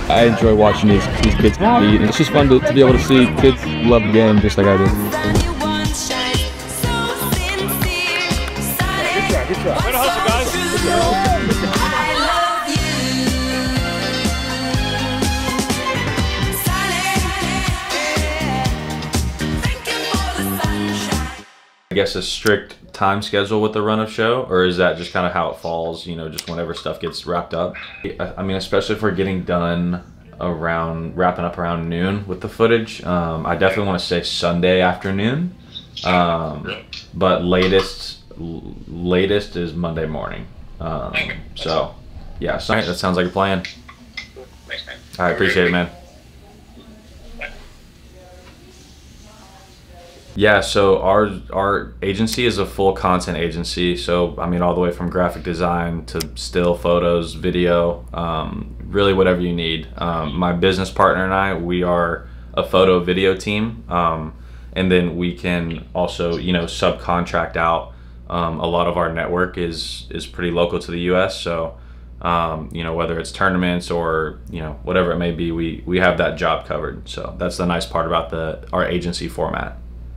I enjoy watching these kids compete, and it's just fun to be able to see kids love the game just like I do. Good job. Way to hustle, guys. Good job. I guess a strict time schedule with the run of show, or is that just kind of how it falls, you know, just whenever stuff gets wrapped up? I mean, especially if we're getting done wrapping up around noon with the footage, I definitely want to say Sunday afternoon, but latest is Monday morning. So yeah, so that sounds like a plan. Thanks, man. I appreciate it, man. Yeah, so our agency is a full content agency. So I mean, all the way from graphic design to still photos, video, really whatever you need. My business partner and I, we are a photo video team, and then we can also, you know, subcontract out. A lot of our network is pretty local to the U.S. So you know, whether it's tournaments or, you know, whatever it may be, we have that job covered. So that's the nice part about our agency format.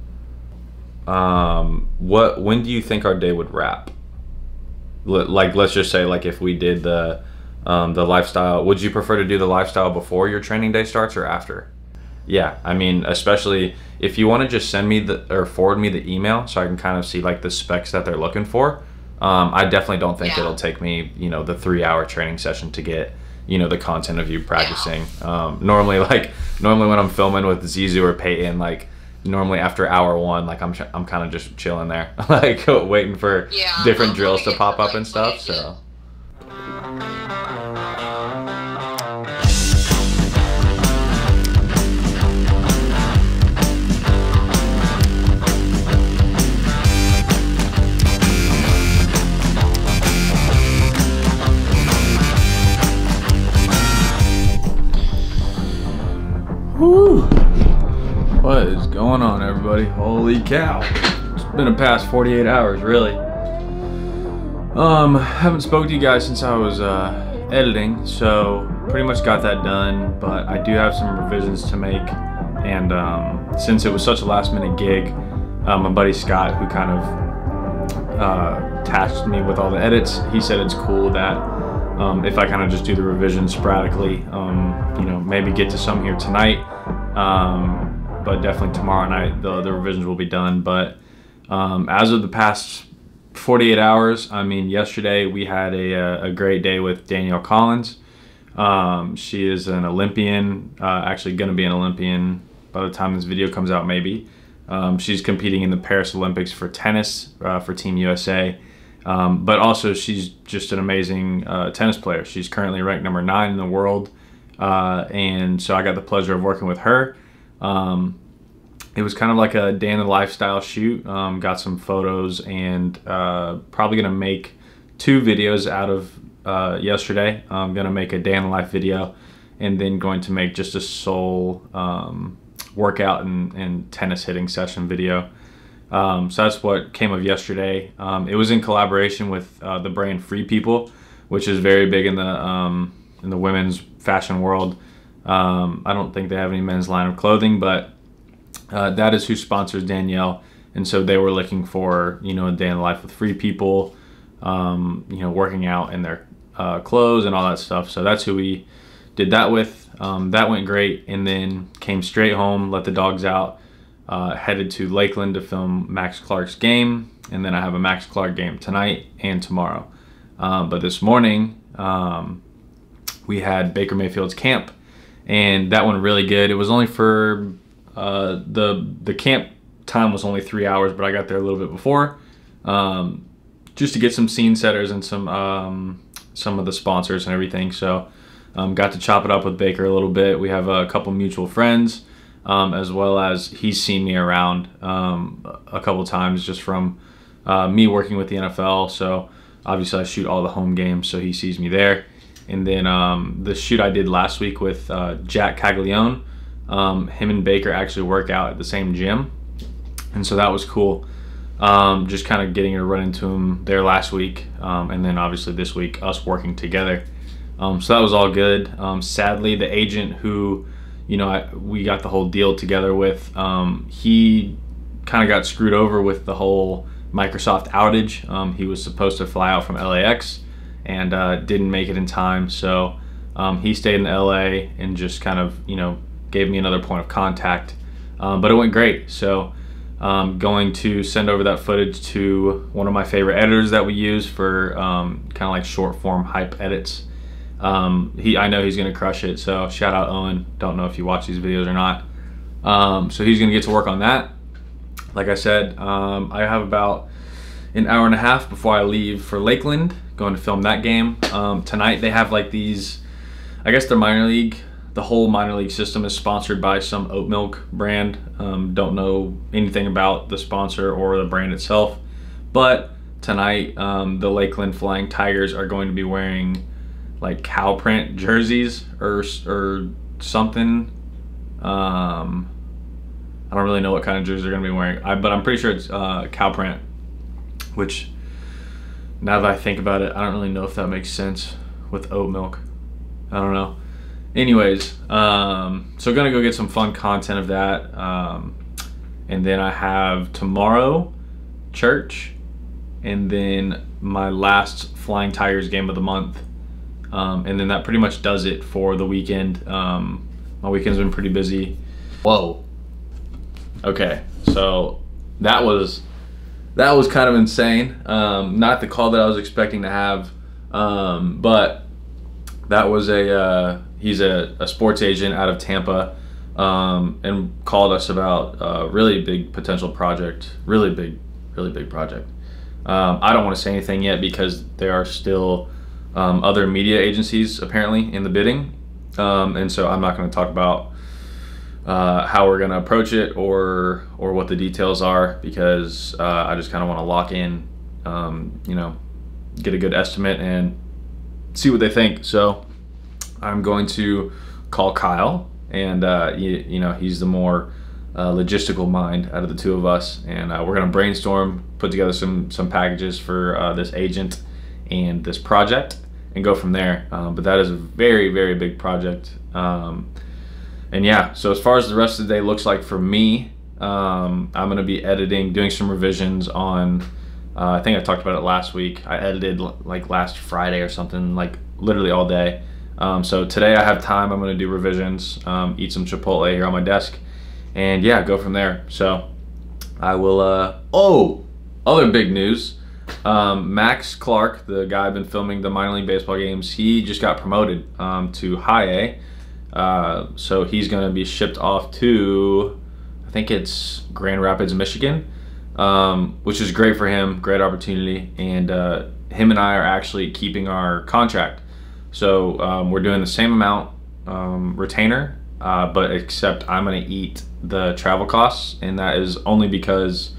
When do you think our day would wrap? Like, let's just say, like, if we did the lifestyle, would you prefer to do the lifestyle before your training day starts or after? Yeah, I mean, especially if you want to just send me or forward me the email so I can kind of see like the specs that they're looking for. I definitely don't think it'll take me, you know, the 3-hour training session to get, you know, the content of you practicing. Normally when I'm filming with Zizou or Peyton, like, normally after hour 1, like I'm kind of just chilling there, like waiting for different drills to pop up and stuff. So. Woo! What is going on, everybody? Holy cow. It's been a past 48 hours, really. Haven't spoke to you guys since I was editing, so pretty much got that done, but I do have some revisions to make, and since it was such a last minute gig, my buddy Scott, who kind of tasked me with all the edits, he said it's cool that if I kind of just do the revisions sporadically, you know, maybe get to some here tonight, but definitely tomorrow night the revisions will be done. But as of the past 48 hours, I mean, yesterday we had a great day with Danielle Collins. She is an Olympian, actually going to be an Olympian by the time this video comes out, maybe. She's competing in the Paris Olympics for tennis for Team USA. But also she's just an amazing tennis player. She's currently ranked number 9 in the world, and so I got the pleasure of working with her. It was kind of like a day in the lifestyle shoot. Got some photos, and probably gonna make 2 videos out of yesterday. I'm gonna make a day in the life video, and then going to make just a sole workout and tennis hitting session video. So that's what came of yesterday. It was in collaboration with the brand Free People, which is very big in the women's fashion world. I don't think they have any men's line of clothing, but that is who sponsors Danielle, and so they were looking for, you know, a day in the life with Free People, you know, working out in their clothes and all that stuff. So that's who we did that with. That went great, and then came straight home, let the dogs out. Headed to Lakeland to film Max Clark's game, and then I have a Max Clark game tonight and tomorrow. But this morning we had Baker Mayfield's camp, and that went really good. It was only for the camp time was only 3 hours, but I got there a little bit before, just to get some scene setters and some of the sponsors and everything. So got to chop it up with Baker a little bit. We have a couple mutual friends. As well as he's seen me around a couple times just from me working with the NFL. So obviously I shoot all the home games, so he sees me there. And then the shoot I did last week with Jack Caglione, him and Baker actually work out at the same gym, and so that was cool. Just kind of getting to run into him there last week, and then obviously this week us working together. So that was all good. Sadly, the agent who, you know, we got the whole deal together with, he kind of got screwed over with the whole Microsoft outage. He was supposed to fly out from LAX and didn't make it in time. So he stayed in LA and just kind of, you know, gave me another point of contact. But it went great. So I'm going to send over that footage to one of my favorite editors that we use for kind of like short form hype edits. I know he's gonna crush it, so shout out Owen. Don't know if you watch these videos or not. So he's gonna get to work on that. Like I said, I have about an hour and a half before I leave for Lakeland, going to film that game. Tonight they have like these, I guess the minor league, the whole minor league system is sponsored by some oat milk brand. Don't know anything about the sponsor or the brand itself, but tonight the Lakeland Flying Tigers are going to be wearing like cow print jerseys or something. I don't really know what kind of jerseys they're gonna be wearing, but I'm pretty sure it's cow print, which now that I think about it, I don't really know if that makes sense with oat milk. I don't know. Anyways, so gonna go get some fun content of that, and then I have tomorrow church, and then my last Flying Tigers game of the month. And then that pretty much does it for the weekend. My weekend's been pretty busy. Whoa. Okay, so that was kind of insane. Not the call that I was expecting to have, but that was he's a sports agent out of Tampa, and called us about a really big potential project, really big project. I don't want to say anything yet because there are still other media agencies apparently in the bidding, and so I'm not going to talk about how we're going to approach it or what the details are, because I just kind of want to lock in, you know, get a good estimate and see what they think. So I'm going to call Kyle, and you know, he's the more logistical mind out of the two of us, and we're going to brainstorm, put together some packages for this agent and this project, and go from there. But that is a very big project, and yeah, so as far as the rest of the day looks like for me, I'm going to be editing, doing some revisions on I think I talked about it last week. I edited like last Friday or something, like literally all day. So today I have time. I'm going to do revisions, eat some Chipotle here on my desk, and yeah, go from there. So I will oh, other big news. Max Clark, the guy I've been filming the minor league baseball games, he just got promoted to high A. So he's going to be shipped off to, I think it's Grand Rapids, Michigan, which is great for him, great opportunity. And him and I are actually keeping our contract. So we're doing the same amount retainer, but except I'm going to eat the travel costs, and that is only because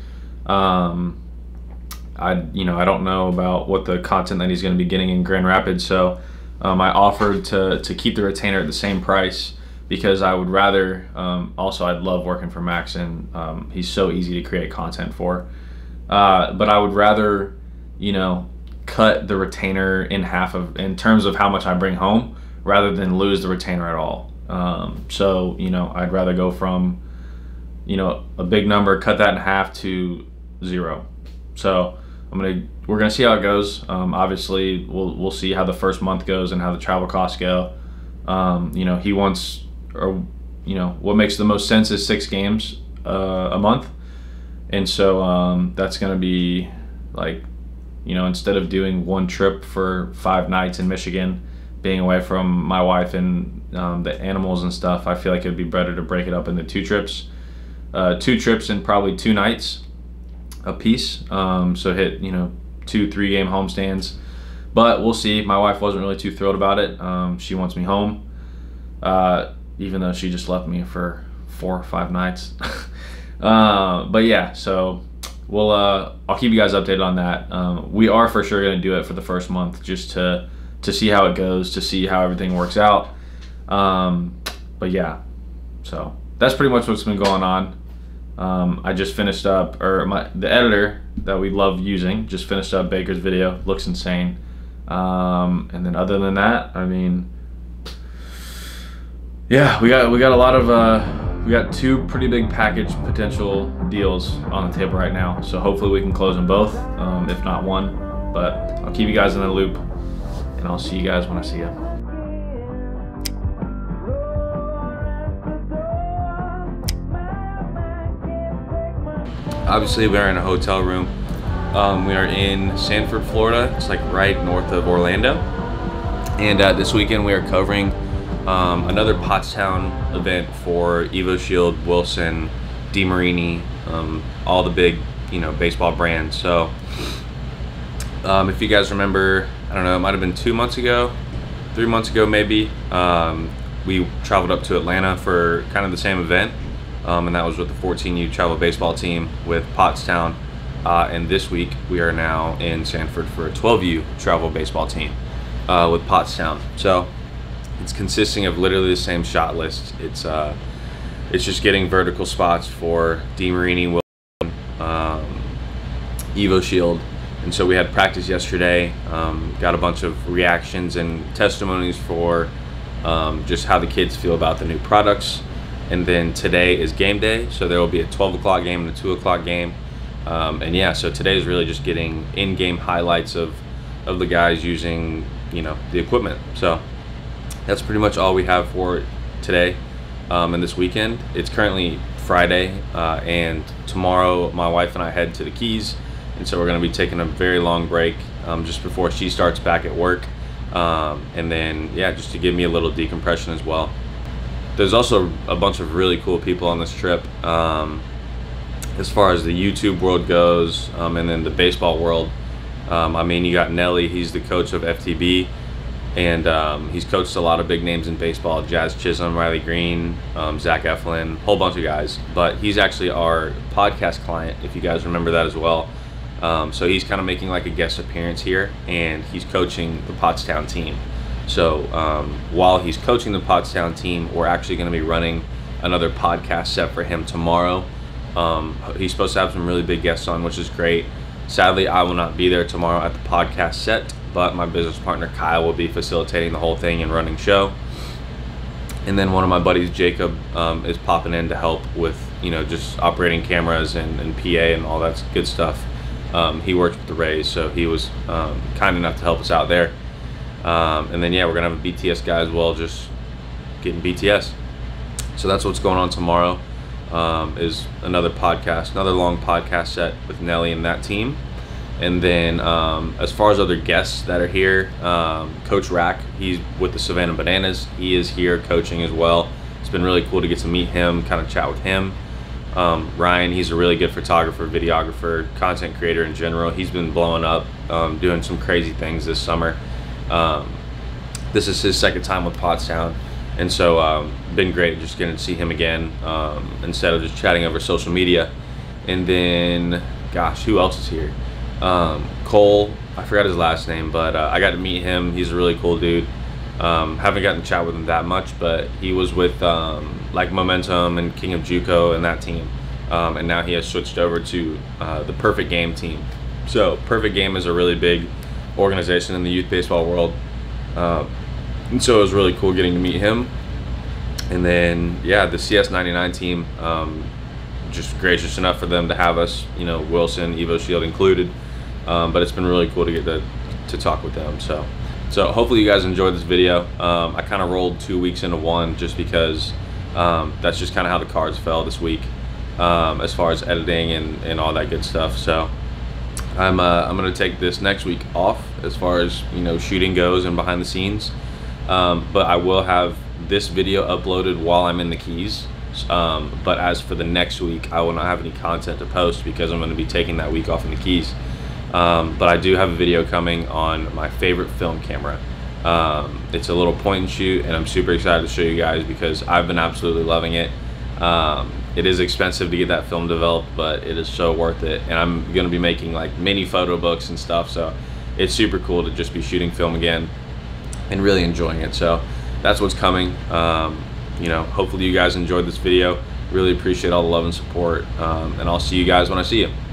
I don't know about what the content that he's going to be getting in Grand Rapids. So I offered to keep the retainer at the same price, because I would rather, also I'd love working for Max, and he's so easy to create content for. But I would rather, you know, cut the retainer in half in terms of how much I bring home, rather than lose the retainer at all. So, you know, I'd rather go from, you know, a big number, cut that in half to 0. So we're gonna see how it goes. Obviously we'll see how the first month goes and how the travel costs go. You know, he wants, or you know, what makes the most sense is 6 games a month, and so that's gonna be like, you know, instead of doing one trip for 5 nights in Michigan, being away from my wife and the animals and stuff, I feel like it'd be better to break it up into 2 trips. 2 trips and probably 2 nights a piece. So hit, you know, 2-3 game homestands. But we'll see. My wife wasn't really too thrilled about it. She wants me home, even though she just left me for 4 or 5 nights. But yeah, so we'll I'll keep you guys updated on that. We are for sure going to do it for the first month, just to see how it goes, to see how everything works out. But yeah, so that's pretty much what's been going on. I just finished up, or the editor that we love using just finished up Baker's video. Looks insane. And then other than that, I mean, yeah, we got a lot of we got 2 pretty big package potential deals on the table right now. So hopefully we can close them both, if not one. But I'll keep you guys in the loop, and I'll see you guys when I see you. Obviously, we are in a hotel room. We are in Sanford, Florida. It's like right north of Orlando. And this weekend we are covering another Pottstown event for Evo Shield, Wilson, DeMarini, all the big, baseball brands. So if you guys remember, I don't know, it might have been 2 months ago, 3 months ago maybe, we traveled up to Atlanta for kind of the same event. And that was with the 14U travel baseball team with Pottstown. And this week we are now in Sanford for a 12U travel baseball team with Pottstown. So it's consisting of literally the same shot list. It's just getting vertical spots for DeMarini, Wilson, Evo Shield. And so we had practice yesterday, got a bunch of reactions and testimonies for just how the kids feel about the new products. And then today is game day, so there will be a 12 o'clock game and a 2 o'clock game. And yeah, so today is really just getting in-game highlights of the guys using, the equipment. So that's pretty much all we have for today and this weekend. It's currently Friday, and tomorrow my wife and I head to the Keys, and so we're going to be taking a very long break just before she starts back at work. And then, yeah, just to give me a little decompression as well. There's also a bunch of really cool people on this trip. As far as the YouTube world goes, and then the baseball world, I mean, you got Nelly. He's the coach of FTB, and he's coached a lot of big names in baseball: Jazz Chisholm, Riley Green, Zach Eflin, whole bunch of guys. But he's actually our podcast client, if you guys remember that as well. So he's kind of making like a guest appearance here, and he's coaching the Pottstown team. So while he's coaching the Pottstown team, we're actually going to be running another podcast set for him tomorrow. He's supposed to have some really big guests on, which is great. Sadly, I will not be there tomorrow at the podcast set, but my business partner Kyle will be facilitating the whole thing and running show. And then one of my buddies, Jacob, is popping in to help with, just operating cameras and PA and all that good stuff. He works with the Rays, so he was kind enough to help us out there. And then, yeah, we're going to have a BTS guy as well, just getting BTS. So that's what's going on tomorrow. Is another podcast, another long podcast set with Nelly and that team. And then as far as other guests that are here, Coach Rack, he's with the Savannah Bananas. He is here coaching as well. It's been really cool to get to meet him, kind of chat with him. Ryan, he's a really good photographer, videographer, content creator in general. He's been blowing up, doing some crazy things this summer. This is his second time with Pottstown. And so been great just getting to see him again instead of just chatting over social media. And then, gosh, who else is here? Cole, I forgot his last name, but I got to meet him. He's a really cool dude. Haven't gotten to chat with him that much, but he was with like Momentum and King of JUCO and that team. And now he has switched over to the Perfect Game team. So Perfect Game is a really big organization in the youth baseball world. And so it was really cool getting to meet him. And then, yeah, the CS99 team, just gracious enough for them to have us, Wilson, Evo Shield included. But it's been really cool to get to talk with them. So hopefully you guys enjoyed this video. I kind of rolled 2 weeks into one just because that's just kind of how the cards fell this week as far as editing and all that good stuff. So I'm going to take this next week off as far as, shooting goes and behind the scenes. But I will have this video uploaded while I'm in the Keys. But as for the next week, I will not have any content to post because I'm going to be taking that week off in the Keys. But I do have a video coming on my favorite film camera. It's a little point and shoot, and I'm super excited to show you guys because I've been absolutely loving it. It is expensive to get that film developed, but it is so worth it. And I'm going to be making like mini photo books and stuff, so it's super cool to just be shooting film again and really enjoying it. So that's what's coming. Hopefully you guys enjoyed this video. Really appreciate all the love and support, and I'll see you guys when I see you.